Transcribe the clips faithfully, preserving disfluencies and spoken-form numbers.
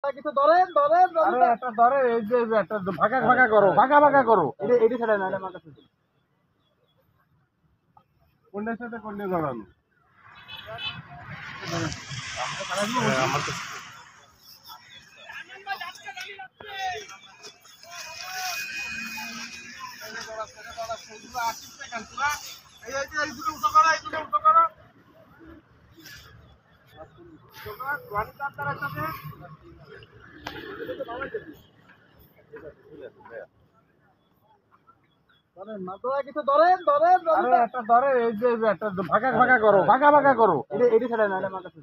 কিছু ধরেন ধরেন আরে একটা ধরে এই যে একটা ভাগা ভাগা করো ভাগা ভাগা করো এটা এটা ছাড়া না এটা আমার কাছে কোনটার সাথে কোনটা ধরানো আমার কাছে এই এই এই দুটো উঠো করো এই দুটো উঠো করো গাড়ি তার একসাথে ধরেন মাত্রা কিছু ধরেন ধরেন আরে একটা ধরে এই যে একটা ভাগা ভাগা করো ভাগা ভাগা করো এটা এটা ছাড়া না এটা আমার কাছে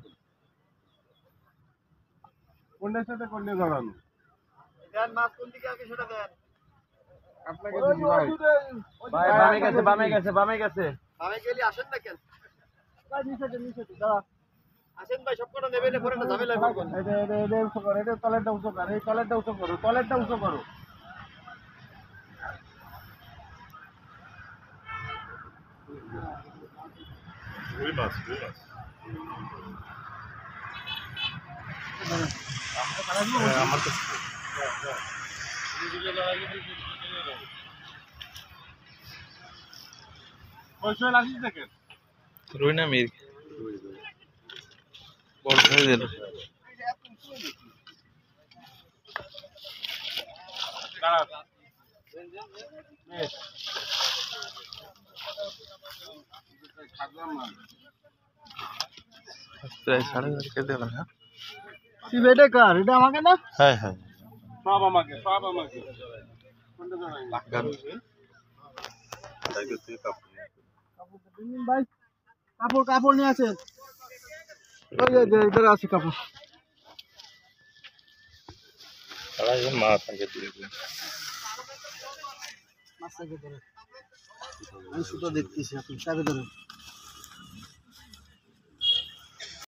কোনটার সাথে কোনটা ধরানো দেন মাছ কোন দিকে আগে সেটা দেন আপনাকে দিই ভাই ভাই বামে গেছে বামে গেছে বামে গেছে বামে গেলি আসেন না কেন ভাই নিচে নিচে দাঁড়া আসেন ভাই সবকটা নেবেন পরে একটা ঝামেলা করবেন এটা এটা এটা উঁচু করো এটা তলেরটা উঁচু করো এই তলেরটা উঁচু করো তলেরটা উঁচু করো ওই মাছ ওই মাছ আমার কাছে কয়শো লাগিস দেখেন রুই না মির বড় সাইজের প্রায় সাড়ে চার কেজি দেবেন হ্যাঁ এটা কার এটা আমাকে না হ্যাঁ হ্যাঁ সব আমাকে সব আমাকে কোনটা জানাই ভাই কাপড় কাপড় নিয়ে আছে ওই যে ইধার আছে কাপড় মাছ আগে দিয়ে মাছ আগে ধরে আমি শুধু দেখতেছি আপনি চাবি ধরেন